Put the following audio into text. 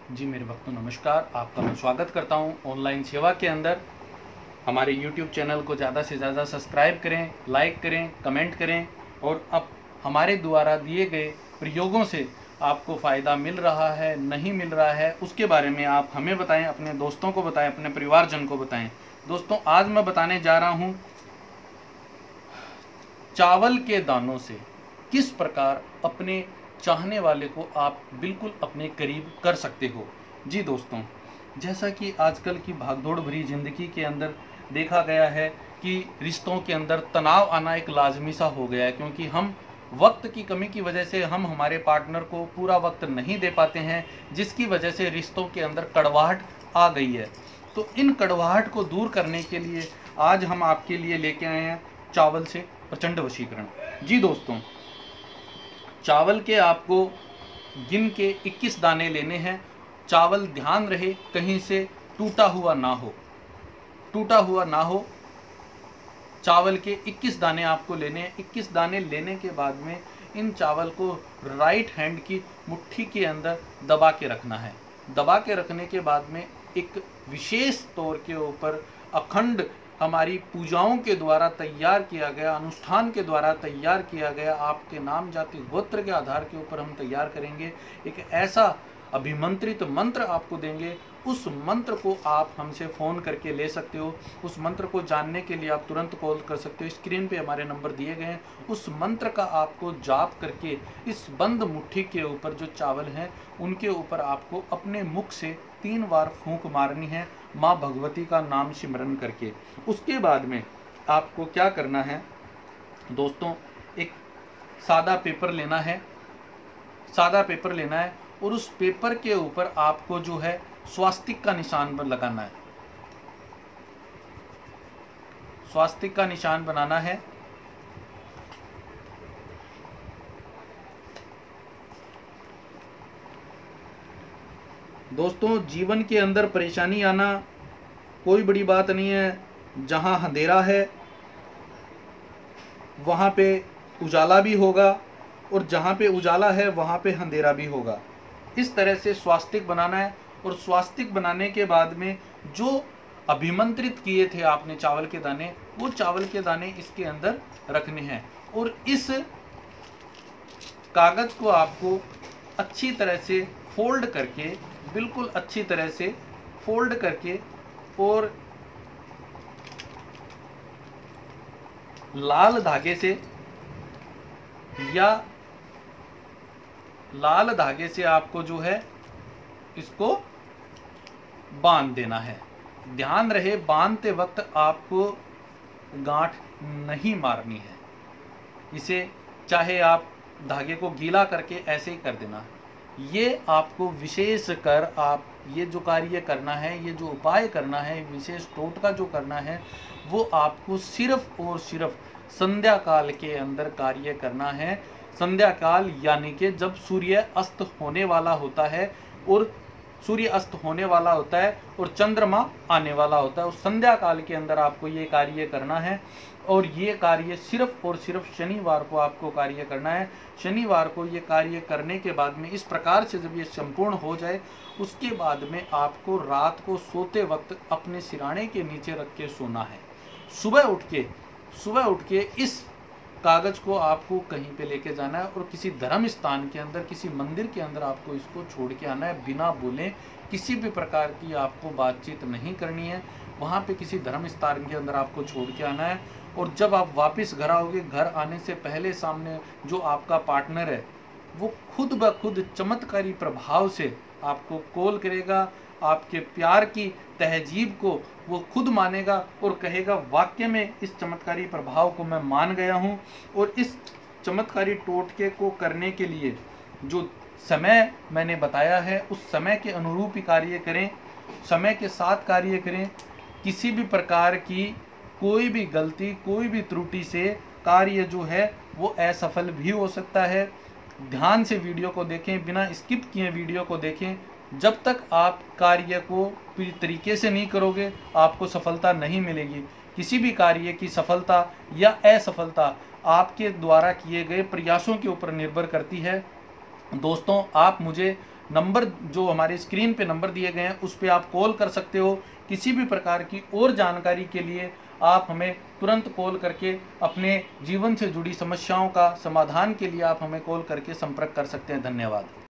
जी मेरे भक्तों नमस्कार, आपका मैं स्वागत करता हूं ऑनलाइन सेवा के अंदर। हमारे YouTube चैनल को ज़्यादा से ज़्यादा सब्सक्राइब करें, लाइक करें, कमेंट करें और अब हमारे द्वारा दिए गए प्रयोगों से आपको फ़ायदा मिल रहा है, नहीं मिल रहा है, उसके बारे में आप हमें बताएं, अपने दोस्तों को बताएं, अपने परिवारजन को बताएं। दोस्तों आज मैं बताने जा रहा हूँ चावल के दानों से किस प्रकार अपने चाहने वाले को आप बिल्कुल अपने करीब कर सकते हो। जी दोस्तों, जैसा कि आजकल की भागदौड़ भरी ज़िंदगी के अंदर देखा गया है कि रिश्तों के अंदर तनाव आना एक लाजमी सा हो गया है, क्योंकि हम वक्त की कमी की वजह से हम हमारे पार्टनर को पूरा वक्त नहीं दे पाते हैं, जिसकी वजह से रिश्तों के अंदर कड़वाहट आ गई है। तो इन कड़वाहट को दूर करने के लिए आज हम आपके लिए लेके आए हैं चावल से प्रचंड वशीकरण। जी दोस्तों, चावल के आपको गिन के 21 दाने लेने हैं। चावल ध्यान रहे कहीं से टूटा हुआ ना हो, टूटा हुआ ना हो। चावल के 21 दाने आपको लेने हैं। 21 दाने लेने के बाद में इन चावल को राइट हैंड की मुट्ठी के अंदर दबा के रखना है। दबा के रखने के बाद में एक विशेष तौर के ऊपर अखंड हमारी पूजाओं के द्वारा तैयार किया गया, अनुष्ठान के द्वारा तैयार किया गया, आपके नाम जाति गोत्र के आधार के ऊपर हम तैयार करेंगे एक ऐसा अभिमंत्रित मंत्र आपको देंगे। उस मंत्र को आप हमसे फ़ोन करके ले सकते हो। उस मंत्र को जानने के लिए आप तुरंत कॉल कर सकते हो। स्क्रीन पे हमारे नंबर दिए गए हैं। उस मंत्र का आपको जाप करके इस बंद मुट्ठी के ऊपर जो चावल हैं उनके ऊपर आपको अपने मुख से 3 बार फूंक मारनी है, माँ भगवती का नाम सिमरन करके। उसके बाद में आपको क्या करना है दोस्तों, एक सादा पेपर लेना है, सादा पेपर लेना है और उस पेपर के ऊपर आपको जो है स्वास्तिक का निशान लगाना है, स्वास्तिक का निशान बनाना है। दोस्तों, जीवन के अंदर परेशानी आना कोई बड़ी बात नहीं है। जहाँ अंधेरा है वहाँ पे उजाला भी होगा और जहाँ पे उजाला है वहाँ पे अंधेरा भी होगा। इस तरह से स्वास्तिक बनाना है और स्वास्तिक बनाने के बाद में जो अभिमंत्रित किए थे आपने चावल के दाने, वो चावल के दाने इसके अंदर रखने हैं और इस कागज को आपको अच्छी तरह से फोल्ड करके, बिल्कुल अच्छी तरह से फोल्ड करके और लाल धागे से या लाल धागे से आपको जो है इसको बांध देना है। ध्यान रहे बांधते वक्त आपको गांठ नहीं मारनी है। इसे चाहे आप धागे को गीला करके ऐसे ही कर देना। ये आपको विशेष कर आप ये जो कार्य करना है, ये जो उपाय करना है, विशेष टोटका जो करना है, वो आपको सिर्फ और सिर्फ संध्या काल के अंदर कार्य करना है। संध्या काल यानी कि जब सूर्य अस्त होने वाला होता है और सूर्य अस्त होने वाला होता है और चंद्रमा आने वाला होता है, उस संध्या काल के अंदर आपको ये कार्य करना है। और ये कार्य सिर्फ और सिर्फ शनिवार को आपको कार्य करना है। शनिवार को ये कार्य करने के बाद में इस प्रकार से जब ये संपूर्ण हो जाए, उसके बाद में आपको रात को सोते वक्त अपने सिराने के नीचे रख के सोना है। सुबह उठ के इस कागज को आपको कहीं पे लेके जाना है और किसी धर्म स्थान के अंदर, किसी मंदिर के अंदर आपको इसको छोड़ के आना है। बिना बोले किसी भी प्रकार की आपको बातचीत नहीं करनी है। वहाँ पे किसी धर्म स्थान के अंदर आपको छोड़ के आना है और जब आप वापस घर आओगे, घर आने से पहले सामने जो आपका पार्टनर है वो खुद ब खुद चमत्कारी प्रभाव से आपको कॉल करेगा। आपके प्यार की तहजीब को वो खुद मानेगा और कहेगा वाक्य में इस चमत्कारी प्रभाव को मैं मान गया हूँ। और इस चमत्कारी टोटके को करने के लिए जो समय मैंने बताया है उस समय के अनुरूप ही कार्य करें, समय के साथ कार्य करें। किसी भी प्रकार की कोई भी गलती, कोई भी त्रुटि से कार्य जो है वो असफल भी हो सकता है। ध्यान से वीडियो को देखें, बिना स्किप किए वीडियो को देखें। जब तक आप कार्य को पूरी तरीके से नहीं करोगे आपको सफलता नहीं मिलेगी। किसी भी कार्य की सफलता या असफलता आपके द्वारा किए गए प्रयासों के ऊपर निर्भर करती है। दोस्तों, आप मुझे नंबर जो हमारी स्क्रीन पे नंबर दिए गए हैं उस पर आप कॉल कर सकते हो। किसी भी प्रकार की और जानकारी के लिए आप हमें तुरंत कॉल करके अपने जीवन से जुड़ी समस्याओं का समाधान के लिए आप हमें कॉल करके संपर्क कर सकते हैं। धन्यवाद।